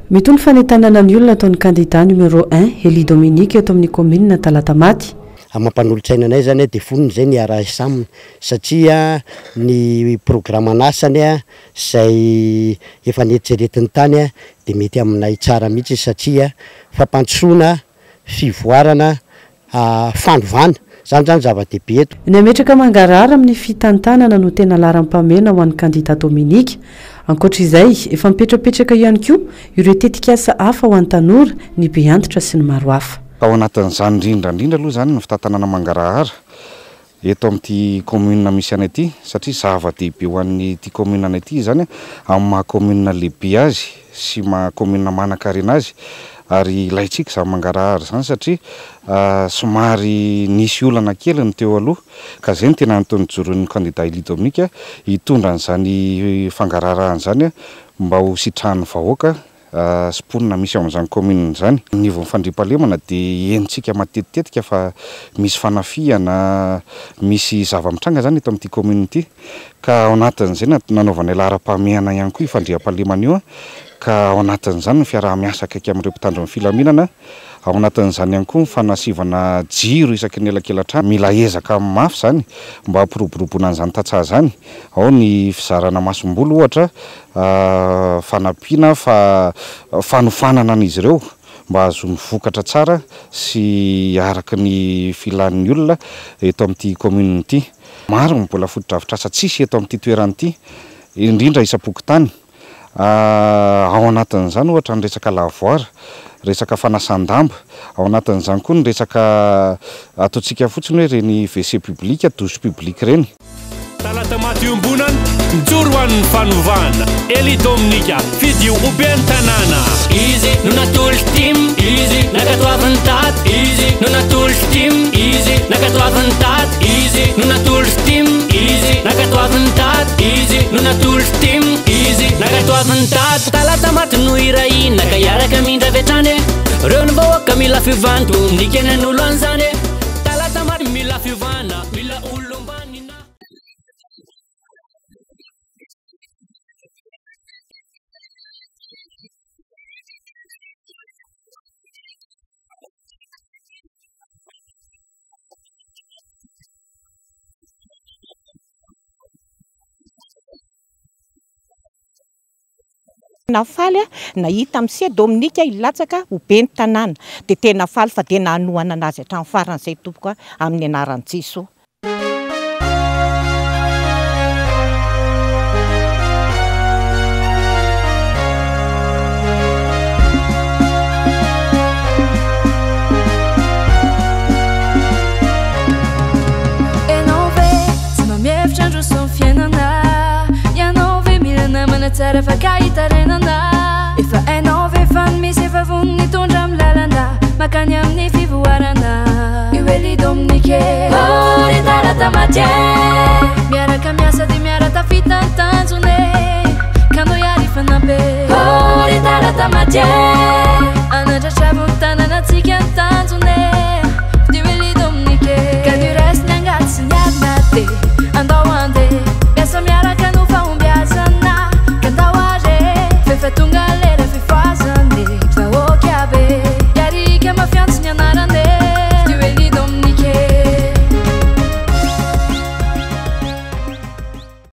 Mitony fanentanana ny olona ataon'ny candidat numéro 1 Elie Dominique eto amin'ny commune Talata Maty. Mampanolotsaina anay zany dia fonony zay ny araha samina satria ny programme anasany izay efa neritreretin'ny tany dia mety aminay tsara mihitsy satria fampantsoana fivoarana fandovana zany zava-dehibe eto. Ny ametraka mangarara amin'ny fitantanana no tena laram-pamena ho an'ny candidat Dominique. Ankoatr'izay efa mipetrapetraka ihany koa ireo tetikasa hafa ho an'ny tanora ny be antitra sy ny maro hafa. Ao anatin'izany indrindra aloha zany ny fitantanana mangarahara eto amin'ity commune misy anay ity satria zava-dehibe ho an'ny ity commune anay ity zany amin'ny maha commune lehibe azy sy maha commune manan-karena azy ary ilaitsika zany mangarahara zany satria somary nisy olana kely ny teo aloha ka zay ny tena antony joron'ny candidat Elie Dominique hitondra an'izany fangaraharahan zany mba ho sitrahan'ny vahoaka sponina misy amin'izany commune zany. Ny vao fandriampahalemana dia enitsika matetitetika fa misy fanafihana misy zava-mitranga zany eto amin'ity commune ity ka ao anatin'izay nanaovanay laharam-pahamehana ihany koa fandriampahalemana io ka ao anatin'izany ny fiaraha-miasa akaiky amin'ireo mpitandron'ny filaminana ao anatin'izany ihany koa ny fanasivana jiro isaky ny elakelan-trano mila ezaka mafy zany mba hampiroboroboana an'izany tantsaha zany ao ny fizarana masom-bolo ohatra fanampiana fanofanana an'izy ireo mba azony vokatra tsara sy araka ny filan'ny olona eto amin'ity commune ity. Maro mbola foto-drafitrasa tsisy eto amin'ity toerana ity indrindra isam-pokotany ao anatin'izany ohatra ny resaka lavoara resaka fanasan-damba ao anatin'izany koa ny resaka ataontsika fotsiny hoe reny WC publique douche publique reny. Talata Maty ombonany mijoro ho an'ny fanovana Elie Dominique fidio oben'ny tanàna. Izy no natolo tim, izy nakatoavan'ny taty, izy no natolo tim, izy nakatoavan'ny taty, izy no natolo tim, izy nakatoavan'ny taty, izy no natolo tim, izy nakatoavan'ny taty. Talata Maty no irahina ka iaraka mindra vetrany reo ny vahoaka mila fiovana Dominique nen'olo an'izany. Talata Maty mila fiovana mila olombanina. Nafaly nahita am'sia Dominique ilatsaka ho ben'ny tanàna dia tena faly fa dia nanohana anazy hatramin'ny faran'izay tompoko amin'ny anaran'i Jesoa. Ianao ve tsy mamefitra andro sy ny fiainana, ianao ve mila namana tsara fa kahitarenana, efa hainao ve fa misy efa voniny tondra amin'ny lalana makany amin'ny fivoarana. Io Elie Dominique ry Talata Maty miaraka miasa dia miara-tafita ny tanjony ka anao ihany fanampy ry Talata Maty.